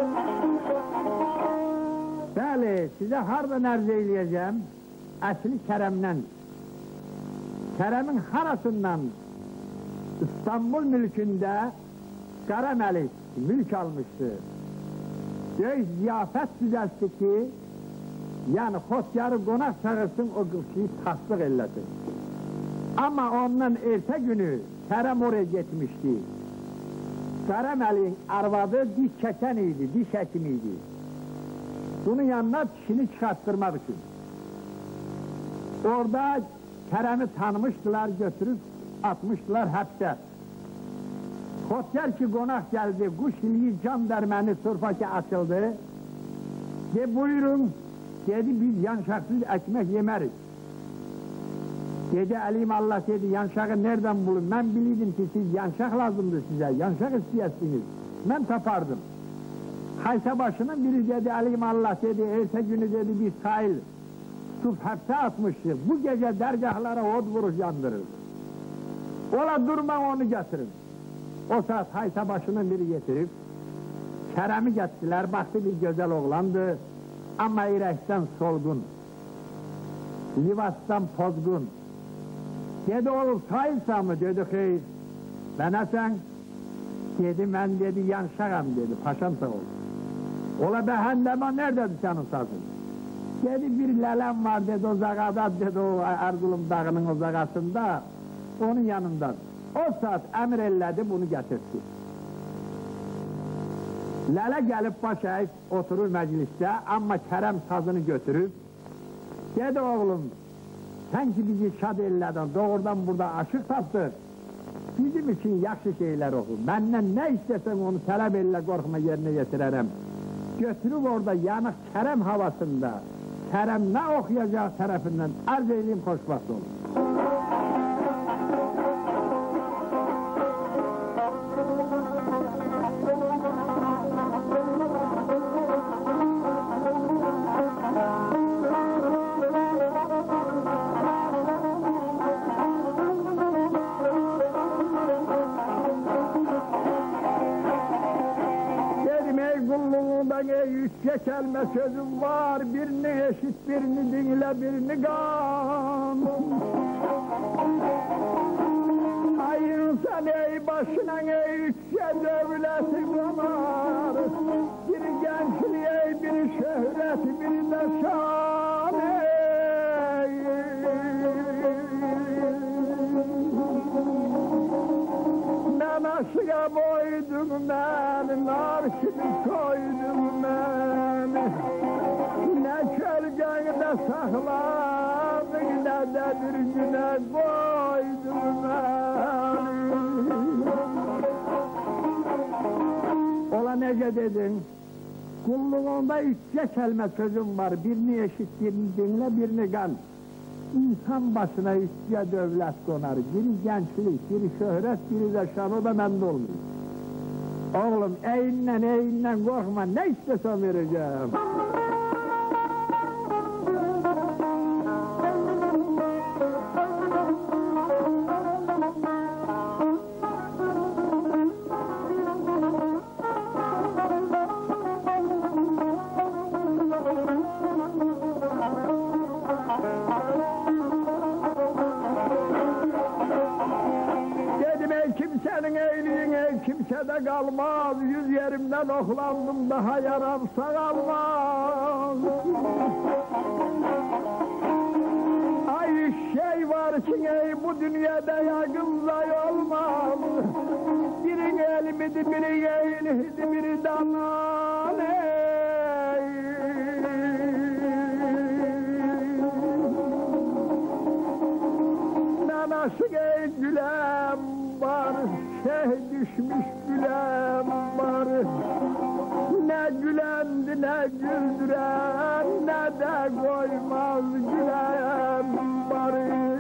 Bəli, sizə hardan ərz eyləyəcəm? Əsli Kərəmdən. Kərəmin harasından İstanbul mülkündə Qara Məlik mülk almışdı. Böyük ziyafət düzəltdi ki, yəni xotyarı qonaq çağırsın, o qıvşıyı tasdıq eləsin. Amma ondan ertə günü Kərəm oraya getmişdi. Qara Məlik'in arvadı diş çəkən idi, diş həkimi idi. Bunun yanına dişini çıxarttırmaq üçün. Orada Kərəmi tanımışdılar, götürüb atmışdılar həbsə. Xotyar ki qonaq gəldi, quş iliyi can dərməni surfaki açıldı. De buyurun, dedi biz yanşaqsız ekmek yemərik. Dedi Əlim Allah dedi, yanşağı nereden bulun? Ben bilirdim ki siz yanşaq lazımdır size, yanşaq istəyəsiniz. Ben tapardım. Haysa başının biri dedi Əlim Allah dedi, ertə günü dedi biz sahil tutup həbsə atmışız. Bu gece dergahlara od vuruş yandırır. Ola durma onu getirin. O saat haysa başının biri getirip Kerem'i gettiler, baktı bir güzel oğlandı ama İrəkdən solgun, Livas'tan pozgun. Dedi oğlum sahilsa mı? Dedi xeyr. Bana sen? Dedi ben dedi yanşağım dedi, paşam sağ ol. Ola bəhəndəmə nerededir senin sazın? Dedi bir lələm var dedi o zağada dedi o Erzurum dağının o zağasında, onun yanından. O saat əmr elədi bunu getirdi. Lələ gəlib baş əyib oturur məclisdə, amma Kərəm sazını götürüb, dedi oğlum, sen ki bizi şad elədin, doğrudan burada aşıq tapdıq, bizim için yaxşı şeyler oku, məndən nə istəsən onu tələb elə, qorxma yerinə getirərəm. Götürüb orada yanıq Kərəm havasında, Kərəm nə oxuyacaq tərəfindən arz eyleyim, xoşbaxt olun. Kelme sözüm var, birini eşit, birini dinle, birini kan. Ay insan ey başına ey üççe devleti konar. Biri gençliğe, biri şöhret, biri de şan ey. Ne aşığa boydum ben, nar gibi koydum ben. Ne kölgende sakladın, ne de bir güne koydum ben. Ola nece dedin? Kulluğunda üççe kelime sözüm var, birini eşit, birini dinle, birini kan. İnsan başına üççe devlet konar, biri gençlik, biri şöhret, biri de şan, o da mende olmuyor. Oğlum eyinden korkma, ne istesem vereceğim. Kimsede kalmaz, yüz yerimden oklandım, daha yaram sağalmaz. Ay şey var ki ey bu dünyada yakınzay olmaz. Biri elmidi, biri eylihdi, biri danan ey. Nanası ey gülem var, düşmüş gülem var. Ne gülendi ne güldüren, ne de koymaz gülem var.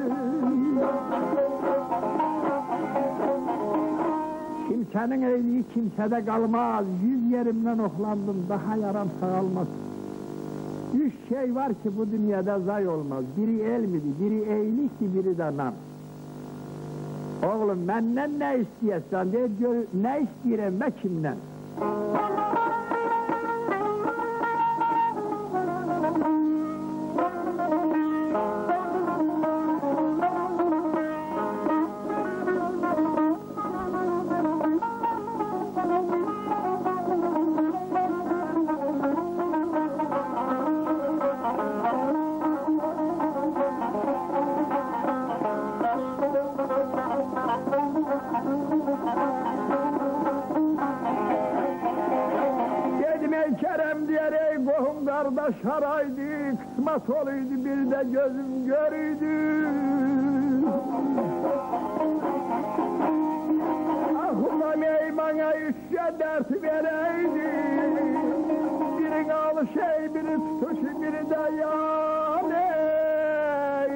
Kimsenin eyliği kimsede kalmaz, yüz yerimden oklandım, daha yaram sağalmaz. Üç şey var ki bu dünyada zay olmaz, biri elmidi, biri eylikti, biri de nam. Oğlum benden ne isteyesen diye, ne isteyirem ben kimden? Kerem diyer ey kohum kardeş haraydı, kısmet oluydu bir de gözüm görüydü. Ahumam ey bana işe dert vereydi, birin alış ey biri tutuş biri de yan ey.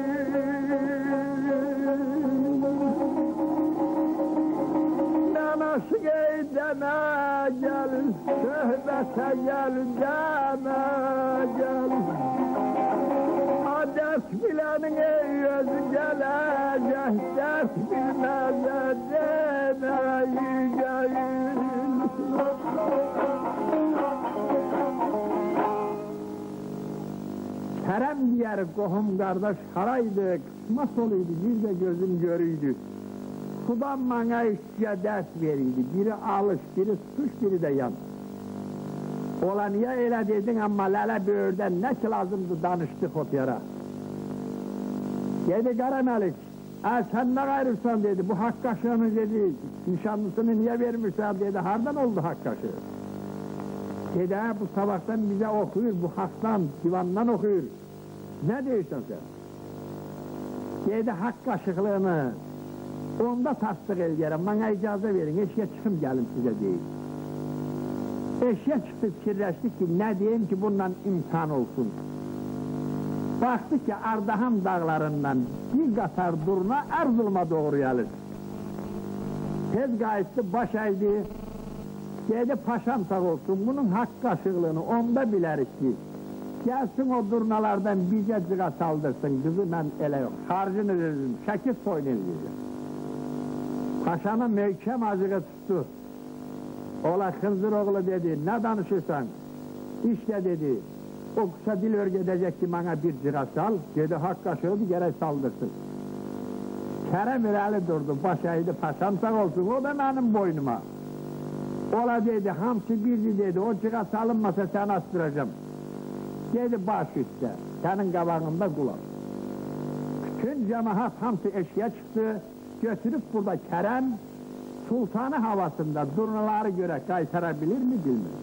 Nanaşık ey deme gel, söhbete gel deme gel. Dert bilenin ey özü gelecek, dert bilmez demeyi gel. Kerem diyer kohum kardeş haraydı, kısmet oluydu bir de gözüm görüydü. Sudan bana işçiye ders veriydi, biri alış, biri tutuş, biri de yan. Ola niye öyle dedin ama lele böğürden ne ki lazımdı danıştık o yara. Dedi Karamelik, sen ne gayrısan dedi, bu hak kaşığını dedi, nişanlısını niye vermişler dedi, hardan oldu hak kaşığı? Dedi bu sabahtan bize okuyor, bu haktan, divandan okuyor. Ne diyorsun sen? Dedi hak kaşıklığını, onda tasdik elgerim, bana icazı verin, eşeğe çıkım gelin size değil. Eşeğe çıktık kirleştik ki ne diyeyim ki bundan imkan olsun. Baktık ki Ardahan dağlarından bir katar durna Erzurum'a doğru gelir. Tez gayesi baş eğdi, dedi paşam sağ olsun bunun hak kaşıklığını onda bileriz ki. Gelsin o durnalardan bize cıga saldırsın, kızı ben ele yok, harcını veririm, şekil soyunu diyeceğim. Paşanın mevkem acığı tuttu. Ola Hınzır oğlu dedi, ne danışırsan? İşte dedi, o kısa dil örgedecek ki bana bir cıra sal, dedi hak kaşığı gere saldırsın. Kerem irali durdu, baş eğdi, paşam sağ olsun, o da benim boynuma. Ola dedi, hamsi bizi dedi, o cıra salınmasa sen astıracağım. Dedi baş üstte, senin kabağında kulak. Bütün cemaat hamsi eşeğe çıktı, götürüp burada Kerem, sultanı havasında durnaları göre kaytarabilir mi bilmez.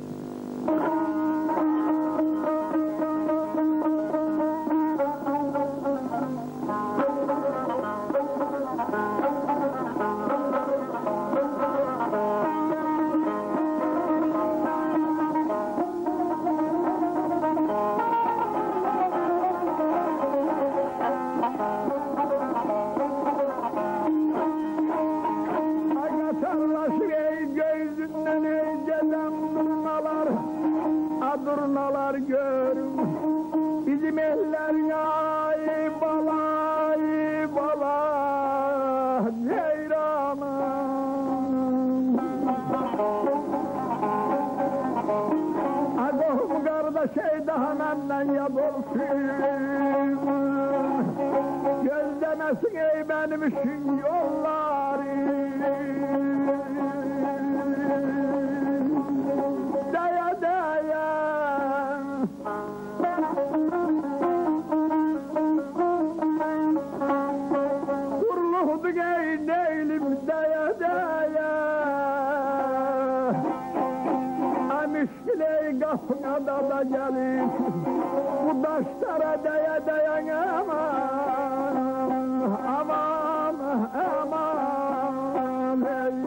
Durnalar görün, bizim eller yay bala, ceyranım. Ağım kardeş ey daha benden yad olsun, gözlemesin ey benim için yolları. Kapına da gelir, bu taşlara dayan aman, aman, aman.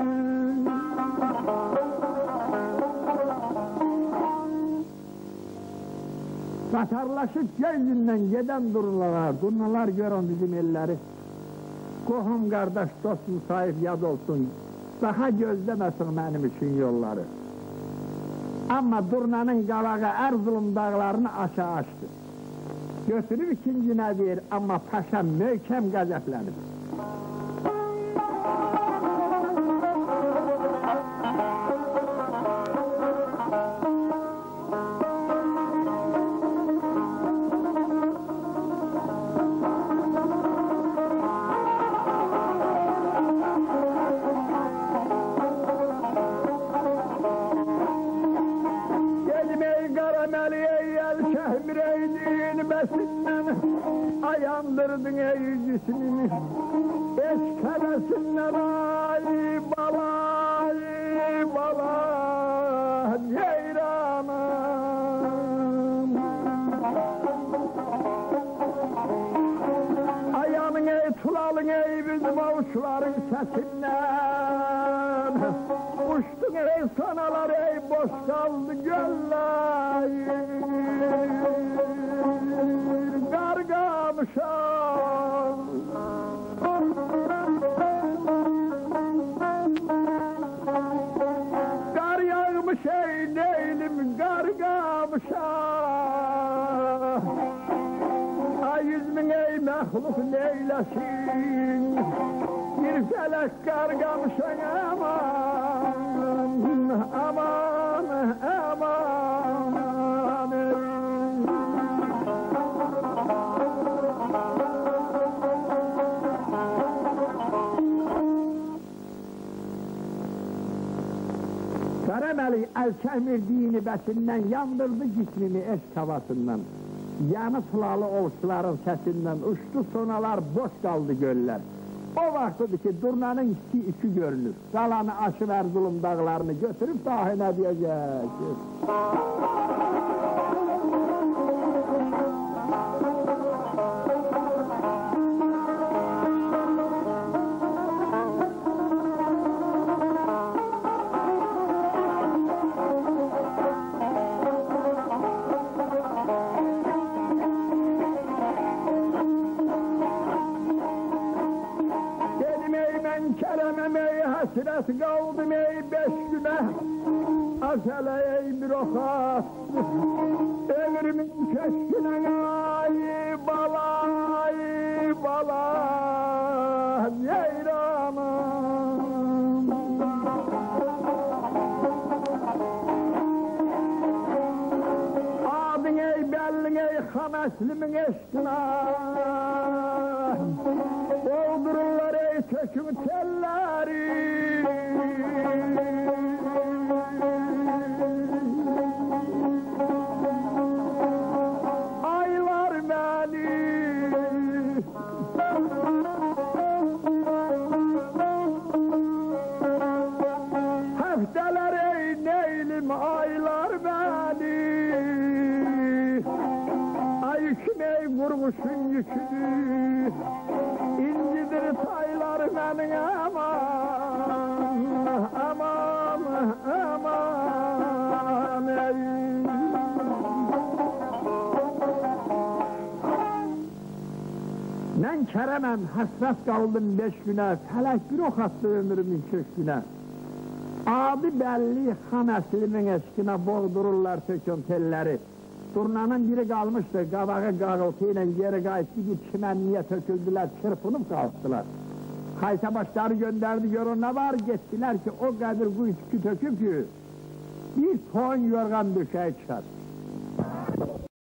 Katarlaşıp gözünden giden durnalar görün bizim elleri. Kohum kardeş dostum sahip yad olsun, daha gözlemesin benim için yolları. Ama durnanın kavağı Erzurum dağlarını aşağı açtı. Götürüp ikincine der ama paşam möhkem gazaplanır. Ayandırdın ey cismimi, eşkeresinler ay bala, ceyranım. kuşların sesinden uçtun ey sanalar ey boş kaldı göller gargamışam gar yağmış ey neylim gargamışam ay yüzmün ey mehluk neylesin bir felek gargamışam aman aman aman Karameli el kemirdiğini betinden yandırdı cismini eşk havasından. Yanı sılalı oluşların sesinden uçtu sonalar boş kaldı göller. O vaktidir ki durnanın iki görünür. Kalanı aşıp Erzurum dağlarını götürüp sahine diyecek. Keremem ey hasret kaldım ey 5 güne Azele ey bir okat Ömrümün köşküne ay bala Yeyranım Adın ey bellin ey hameslimin eşkine Doldururlar ey töküm telleri Aylar beni Haftalar ey neylim aylar beni Ay yüküm ey vurmuşun yükünü İncidir saylar benim aman ey. Ben keremem hasret kaldım 5 güne, felek bir ok attı ömrümün köşküne. Adı belli han eslimin eskine boğdururlar tökün telleri. Turnanın biri kalmıştı, kavağı gağıltıyla geri kayıp gidip çimenliğe töküldüler, çırpınıp kalktılar. Kaysa başları gönderdi, görün ne var, geçtiler ki o kadar kuytu töküp ki bir ton yorgan düşey çıkar.